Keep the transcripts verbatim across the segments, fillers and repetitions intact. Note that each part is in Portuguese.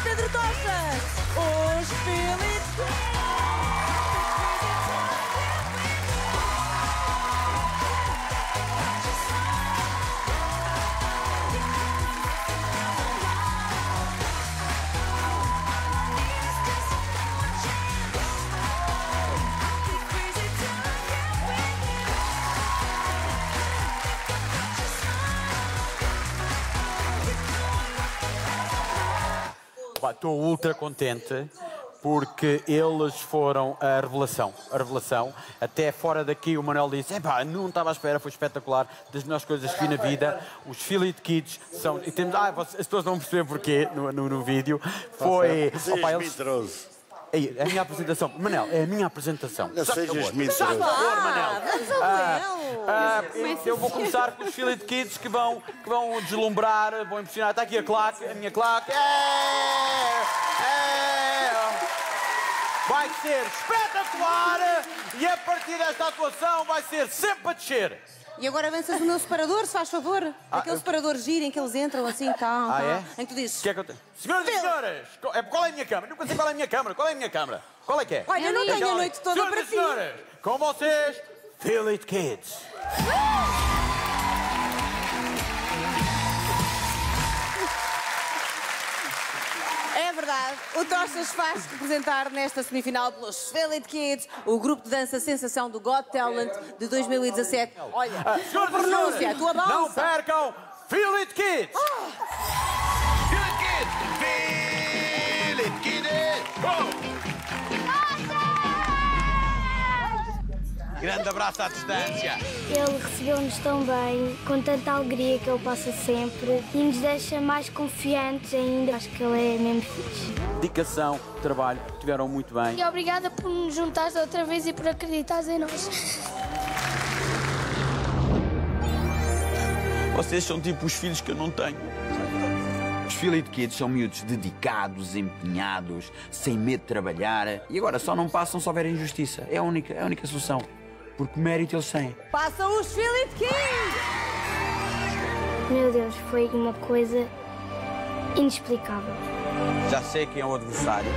Pedro Tochas, os Phillies. Estou ultra contente porque eles foram a revelação. A revelação. Até fora daqui o Manuel disse: epá, não estava à espera, foi espetacular, das melhores coisas que vi na vida. Os Philly Kids são. E temos, ah, as pessoas não perceberam porquê no, no, no vídeo. Foi. Opa, eles... É a minha apresentação. Manel, é a minha apresentação. Não sejas mentiroso. Por favor, Manel. Ah, ah, eu vou começar com os Philly Kids que vão, que vão deslumbrar, vão impressionar. Está aqui a claque, a minha claque. É, é. Vai ser espetacular e a partir desta atuação vai ser sempre a descer. E agora avanças o meu separador, se faz favor. Ah, Aquele eu... separador gira em que eles entram assim, calma. Ah, é? Em que tu dizes... Que é que eu tenho? Senhoras e senhores, qual é a minha câmara? Não sei qual é a minha câmara. Qual é a minha câmara? Qual é que é? Olha, eu não tenho a noite toda senhoras para e ti. senhores, com vocês, Philly Kids. É verdade, o Tochas faz representar nesta semifinal pelos Philly Kids, o grupo de dança sensação do Got Talent de dois mil e dezassete. Olha, Ah, a pronúncia, a tua não bolsa. percam Philly Kids! Oh. Philly Kids! Philly Kids! Oh. Grande abraço à distância. Ele recebeu-nos tão bem, com tanta alegria que ele passa sempre e nos deixa mais confiantes ainda. Acho que ele é mesmo fixe. Dedicação, trabalho, estiveram muito bem. E obrigada por nos juntares outra vez e por acreditares em nós. Vocês são tipo os filhos que eu não tenho. Os Philly Kids são miúdos dedicados, empenhados, sem medo de trabalhar. E agora só não passam se houver injustiça. É a única, é a única solução. Porque mérito eles têm. Passam os Philly Kids! Meu Deus, foi uma coisa inexplicável. Já sei quem é o adversário.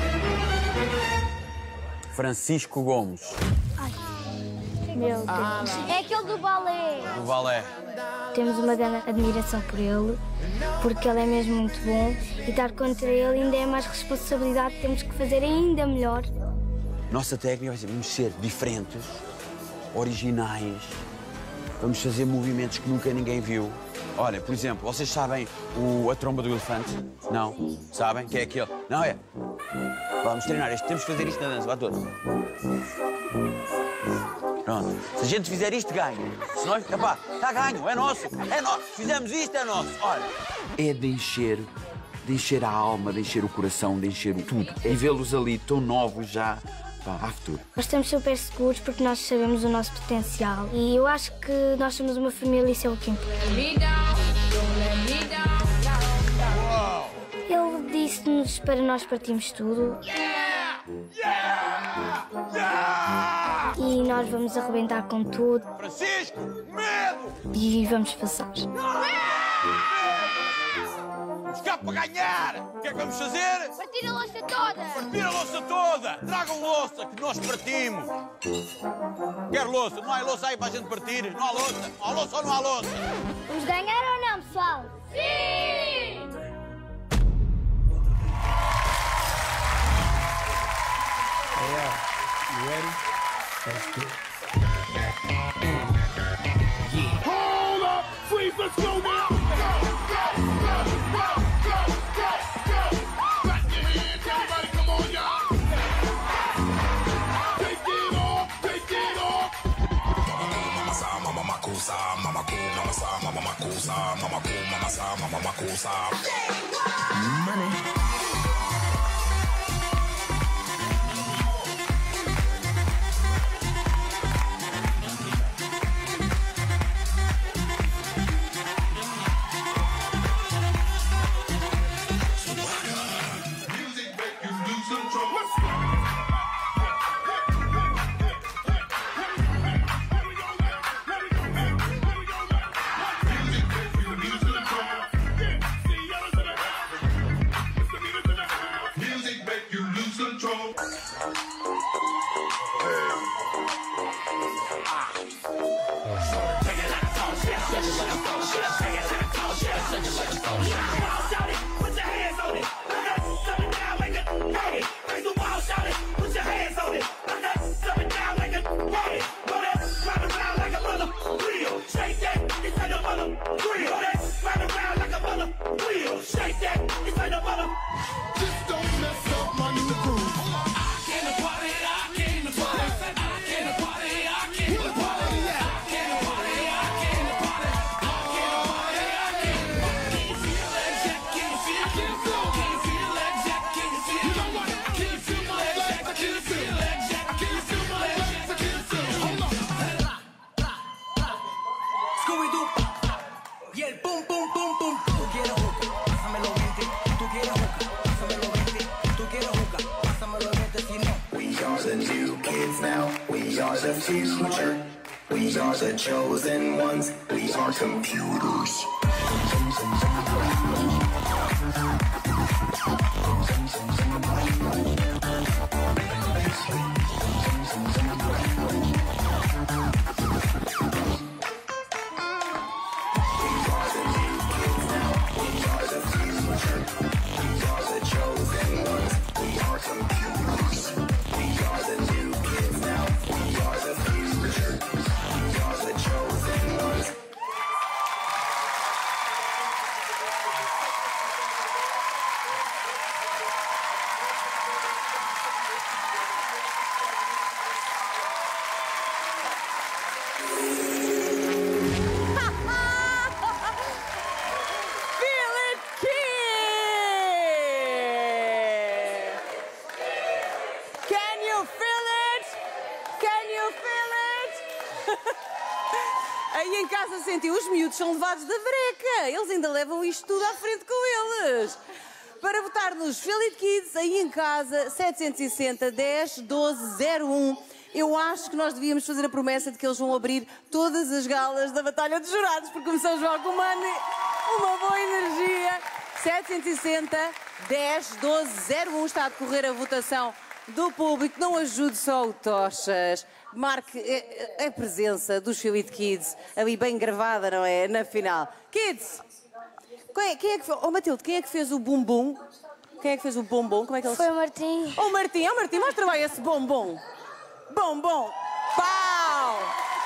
Francisco Gomes. Meu Deus. É aquele do balé. Do balé. Temos uma grande admiração por ele, porque ele é mesmo muito bom. E estar contra ele ainda é mais responsabilidade. Temos que fazer ainda melhor. Nossa técnica vai ser, vamos ser diferentes, originais. Vamos fazer movimentos que nunca ninguém viu. Olha, por exemplo, vocês sabem o, a tromba do elefante? Não? Sabem? Que é aquele? Não é? Vamos treinar isto. Temos que fazer isto na dança. Vá todos. Pronto. Se a gente fizer isto, ganha. Se nós... Epá, está ganho. É nosso. É nosso. Se fizermos isto, é nosso. Olha. É de encher, de encher a alma, de encher o coração, de encher tudo. E vê-los ali tão novos já. Pá, há futuro. Nós estamos super seguros porque nós sabemos o nosso potencial. E eu acho que nós somos uma família e isso é o que importa. Ele disse-nos para nós partirmos tudo. Yeah! Yeah! Yeah! E nós vamos arrebentar com tudo. Francisco, medo! E vamos passar. Vamos cá para ganhar! O que é que vamos fazer? Partir a louça toda! Partir a louça toda! Tragam louça que nós partimos! Quer louça? Não há louça aí para a gente partir? Não há louça? Há louça ou não há louça? Vamos ganhar ou não, pessoal? Sim! You ready? Let's go. Yeah. Hold up! Freeze, let's go now! Go, go, go, go, go, go, go! Clap your hands, everybody, come on, y'all! Take it off, take it off! Mama sa, mama makusa, mama ku, mama sa, mama makusa, mama ku, mama sa, mama makusa. Money. The future. We are the chosen ones. We are computers. Aí em casa sentiu, os miúdos são levados da breca. Eles ainda levam isto tudo à frente com eles. Para votar nos Philip Kids, aí em casa, setecentos e sessenta, dez, doze, zero um. Eu acho que nós devíamos fazer a promessa de que eles vão abrir todas as galas da Batalha dos Jurados, porque começamos logo com uma, uma boa energia. setecentos e sessenta, dez, doze, zero um. Está a decorrer a votação do público. Não ajude só o Tochas. Marque a, a presença dos Philip Kids ali bem gravada, não é? Na final. Kids! Quem é, quem é que fez? Oh, Matilde, quem é que fez o bumbum? Quem é que fez o bombom? Como é que ele... Foi o Martim. Oh, Martim, oh, Martim, mostra bem esse bombom. Bombom. Pau!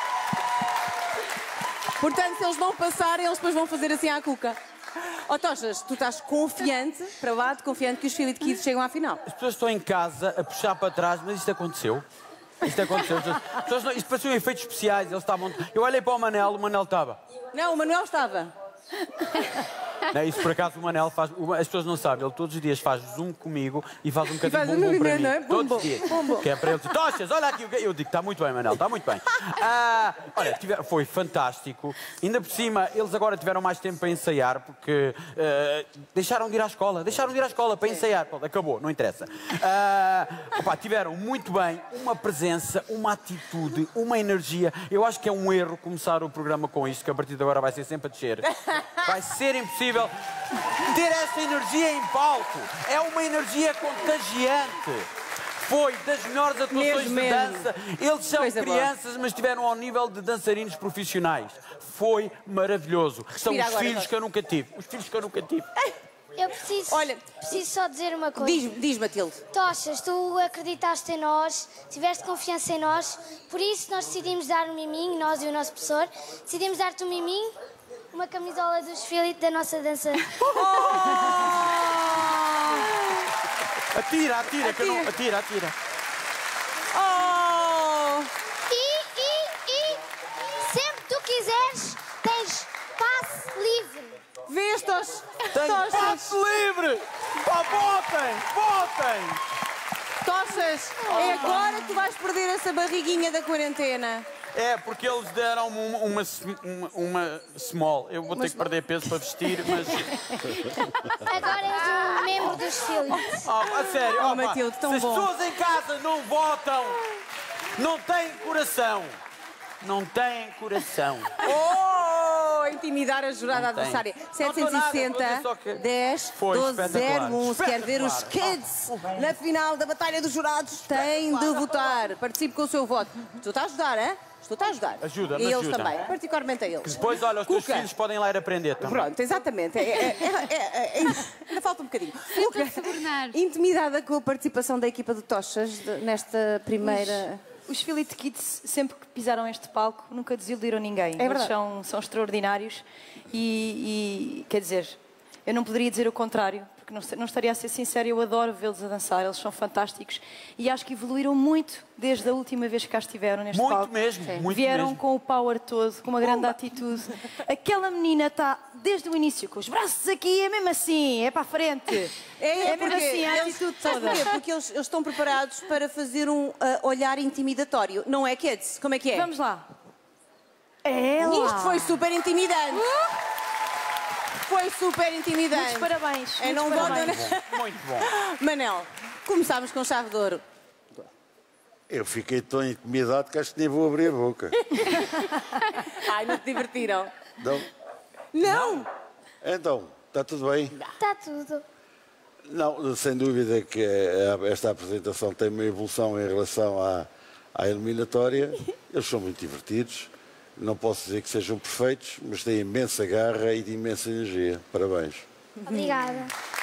Portanto, se eles não passarem, eles depois vão fazer assim à cuca. Oh, Tochas, tu estás confiante, para lá, de confiante que os Philip Kids chegam à final. As pessoas estão em casa a puxar para trás, mas isto aconteceu. Isto aconteceu. As pessoas não, isto pareceu efeitos especiais. Eles estavam... Eu olhei para o Manel, o Manel estava. Não, o Manuel estava. Não, isso por acaso o Manel faz. As pessoas não sabem, ele todos os dias faz zoom comigo e faz um bocadinho faz de um bumbum para mim. não é? Todos Bumbum. os dias. Bumbum. Que é para ele dizer, Tochas, olha aqui. Eu digo, está muito bem, Manel, está muito bem. Ah, olha, tiver, foi fantástico. Ainda por cima, eles agora tiveram mais tempo para ensaiar, porque uh, deixaram de ir à escola. Deixaram de ir à escola para ensaiar. Pô, acabou, não interessa. Ah, opa, tiveram muito bem, uma presença, uma atitude, uma energia. Eu acho que é um erro começar o programa com isto, que a partir de agora vai ser sempre a descer. Vai ser impossível ter essa energia em palco. É uma energia contagiante. Foi das melhores atuações Mesmo, de dança. Eles são Coisa crianças, boa. Mas estiveram ao nível de dançarinos profissionais. Foi maravilhoso. São os agora, filhos agora. que eu nunca tive. Os filhos que eu nunca tive. Eu preciso, Olha, preciso só dizer uma coisa. Diz, diz Matilde. Tochas, tu acreditaste em nós, tiveste confiança em nós, por isso nós decidimos dar um miminho, nós e o nosso professor, decidimos dar-te um miminho, uma camisola dos Philip da nossa dança. Oh! Atira, atira, que eu não... Atira, atira. Oh! E, e, e, sempre que tu quiseres, tens passe livre. Vês, Tochas? Tem Tochas? passe livre! Pá, votem! Votem! Tochas, é agora que tu vais perder essa barriguinha da quarentena. É, porque eles deram-me uma, uma, uma, uma small. Eu vou ter que perder peso para vestir, mas... Agora és um membro dos Philip. Oh, a sério, Oh, oh, pá, Matilde, tão se as bom. pessoas em casa não votam, não têm coração. Não têm coração. Oh! Intimidar a jurada Não tem. adversária. Não setecentos e sessenta, estou nada, vou dizer só que- dez, Foi doze, zero espetacular. um. Se quer ver os Espetacular. Kids na final da Batalha dos Jurados, tem de votar. Participe com o seu voto. Tu estás a ajudar, é? Estou-te a ajudar. Ajuda-me, E eles ajuda. também, particularmente a eles. Depois, olha, os teus Cuca. filhos podem lá ir aprender também. Pronto, exatamente. É, é, é, é, é, ainda falta um bocadinho. Cuca, intimidada com a participação da equipa de Tochas de- nesta primeira... Os, os Philly Kids, sempre que pisaram este palco, nunca desiludiram ninguém. É Eles verdade. são, são extraordinários e, e, quer dizer, eu não poderia dizer o contrário, porque não, não estaria a ser sincero, eu adoro vê-los a dançar, eles são fantásticos e acho que evoluíram muito desde a última vez que cá estiveram neste Muito palco. mesmo, Sim. muito Vieram mesmo. com o power todo, com uma grande atitude. Aquela menina está desde o início com os braços aqui, é mesmo assim, é para a frente. É, mesmo porque assim, a eles- atitude sabes toda. porquê? Porque eles, eles estão preparados para fazer um ah, olhar intimidatório. Não é, Kids? Como é que é? Vamos lá. É ela. Isto foi super intimidante. Foi super intimidante. Muitos parabéns. É, não muitos vou- parabéns. Muito bom. Manel, começámos com chave de ouro. Eu fiquei tão intimidado que acho que nem vou abrir a boca. Ai, não te divertiram? Não? Não! Então, está tudo bem? Está tudo. Não, sem dúvida que eh, esta apresentação tem uma evolução em relação à, à eliminatória. Eles são muito divertidos. Não posso dizer que sejam perfeitos, mas têm imensa garra e de imensa energia. Parabéns. Obrigada.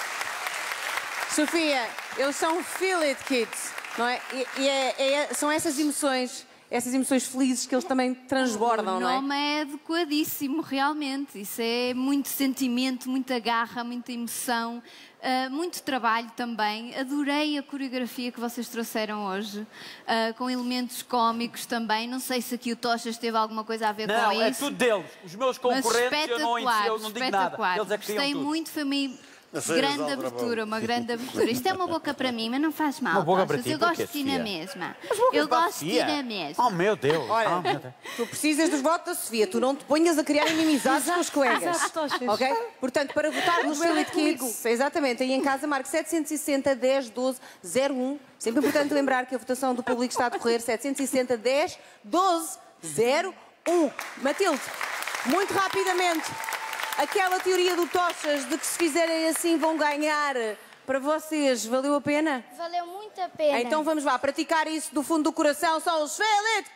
Sofia, eles são Feel It Kids, não é? E, e é- é- são essas emoções, essas emoções felizes que eles também transbordam, O não é? nome é adequadíssimo, realmente. Isso é muito sentimento, muita garra, muita emoção, ah, muito trabalho também. Adorei a coreografia que vocês trouxeram hoje, ah, com elementos cómicos também. Não sei se aqui o Tochas teve alguma coisa a ver Não, com é isso. tudo deles. Os meus Mas concorrentes, eu não, espetacular, eu não digo nada. espetacular. Eles é que criam Gostei tudo. muito, foi uma Não sejas grande aldrabão. abertura, uma grande abertura. Isto é uma boca para mim, mas não faz mal. Uma boca Tochas. para ti, Eu gosto porquê, de ti na Sofia? mesma. Mas boca Eu para a gosto de ti Sofia? na mesma. Oh, meu Deus. Olha, Oh, meu Deus. tu precisas dos votos da Sofia, tu não te ponhas a criar inimizades com os colegas. exato, Tochas. Ok? Portanto, para votar nos Não é Feel It comigo. Kids, exatamente, aí em casa marque setecentos e sessenta, dez, doze, zero um. Sempre importante lembrar que a votação do público está a decorrer setecentos e sessenta, dez, doze, zero um. Matilde, muito rapidamente, aquela teoria do Tochas de que se fizerem assim vão ganhar, para vocês, valeu a pena? Valeu muito a pena. Então vamos lá, praticar isso do fundo do coração, são os Feel It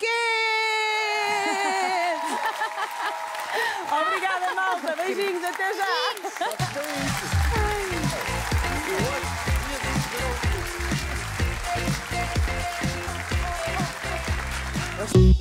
Kids! Obrigada, malta, beijinhos, até já!